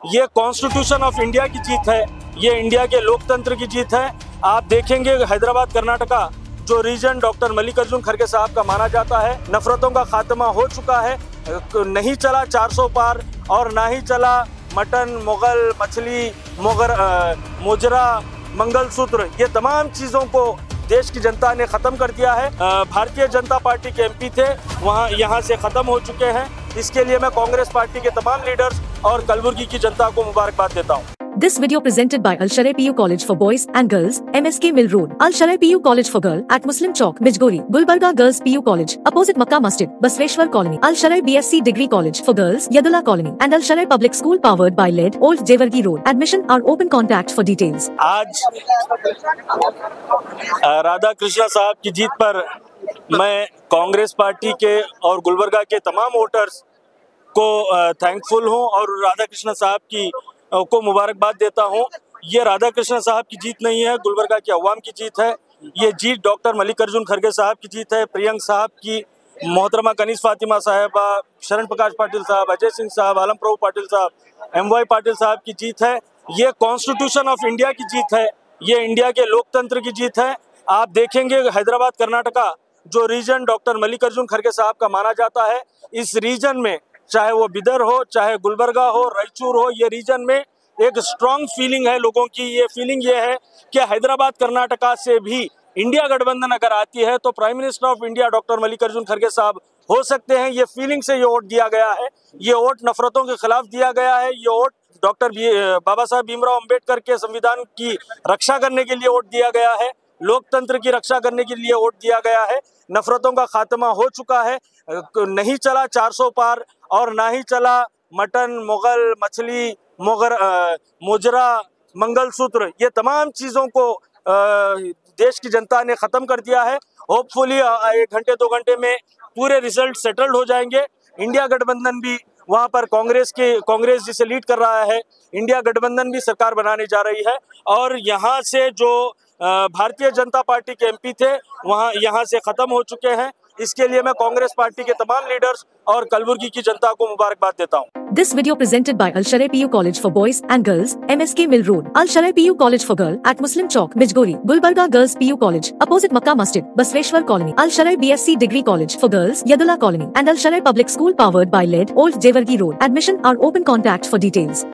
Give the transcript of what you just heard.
ये constitution of India की जीत है, ये इंडिया के लोकतंत्र की जीत है। आप देखेंगे हैदराबाद कर्नाटका जो रीजन डॉक्टर मल्लिकार्जुन खड़गे साहब का माना जाता है, नफरतों का खात्मा हो चुका है। नहीं चला 400 पार और ना ही चला मटन, मुगल, मछली, मोजरा, मंगलसूत्र, ये तमाम चीज़ों को देश की जनता ने ख़त्म कर दिया है। भारतीय जनता पार्टी के एमपी थे, यहाँ से ख़त्म हो चुके हैं। इसके लिए मैं कांग्रेस पार्टी के तमाम लीडर्स और कलबुर्गी की जनता को मुबारकबाद देता हूँ। This video presented by Al Sharai PU College for Boys and Girls, MSK Mill Road, Al Sharai PU College for Girl at Muslim Chowk, Mijgori, Gulbarga Girls PU College, opposite Makkah Masjid, Basveshwar Colony, Al Sharai BSc Degree College for Girls, Yadula Colony, and Al Sharai Public School powered by LED, Old Jewargi Road. Admission are open. Contact for details. आज राधा कृष्णा साहब की जीत पर मैं Congress party के और गुलबर्गा के तमाम voters को थैंकफुल हूं और राधा कृष्णा साहब की को मुबारकबाद देता हूं। ये राधा कृष्णा साहब की जीत नहीं है, गुलबर्गा की अवाम की जीत है। ये जीत डॉक्टर मल्लिकार्जुन खड़गे साहब की जीत है, प्रियंक साहब की, मोहतरमा कनीज फातिमा साहबा, शरण प्रकाश पाटिल साहब, अजय सिंह साहब, आलम प्रभु पाटिल साहब, MY पाटिल साहब की जीत है। ये कॉन्स्टिट्यूशन ऑफ इंडिया की जीत है, ये इंडिया के लोकतंत्र की जीत है। आप देखेंगे हैदराबाद कर्नाटका जो रीजन डॉक्टर मल्लिकार्जुन खड़गे साहब का माना जाता है, इस रीजन में चाहे वो बिदर हो, चाहे गुलबर्गा हो, रायचूर हो, ये रीजन में एक स्ट्रॉन्ग फीलिंग है लोगों की। ये फीलिंग ये है कि हैदराबाद कर्नाटका से भी इंडिया गठबंधन अगर आती है तो prime minister of India doctor Mallikarjun खड़गे साहब हो सकते हैं। ये फीलिंग से ये वोट दिया गया है, ये वोट नफरतों के खिलाफ दिया गया है, ये वोट डॉक्टर बाबा साहब भीमराव अम्बेडकर के संविधान की रक्षा करने के लिए वोट दिया गया है, लोकतंत्र की रक्षा करने के लिए वोट दिया गया है। नफरतों का खात्मा हो चुका है। नहीं चला 400 पार और ना ही चला मटन, मुगल, मछली, मोजरा, मंगलसूत्र, ये तमाम चीज़ों को देश की जनता ने ख़त्म कर दिया है। होपफुली 1 घंटे 2 घंटे में पूरे रिजल्ट सेटल्ड हो जाएंगे। इंडिया गठबंधन भी वहाँ पर कांग्रेस जिसे लीड कर रहा है, इंडिया गठबंधन भी सरकार बनाने जा रही है। और यहाँ से जो भारतीय जनता पार्टी के एमपी थे, यहाँ से ख़त्म हो चुके हैं। इसके लिए मैं कांग्रेस पार्टी के तमाम लीडर्स और कलबुर्गी की जनता को मुबारकबाद देता हूँ। This video presented by Al Sharai PU College for Boys and Girls, MSK Mill Road, Al Sharai PU College for Girl at Muslim Chowk, Mijgori, Gulbarga Girls PU College, opposite Makkah Masjid, Basveshwar Colony, Al Sharai BSc Degree College for Girls, Yadula Colony, and Al Sharai Public School powered by LED, Old Jewargi Road. Admission are open. Contact for details.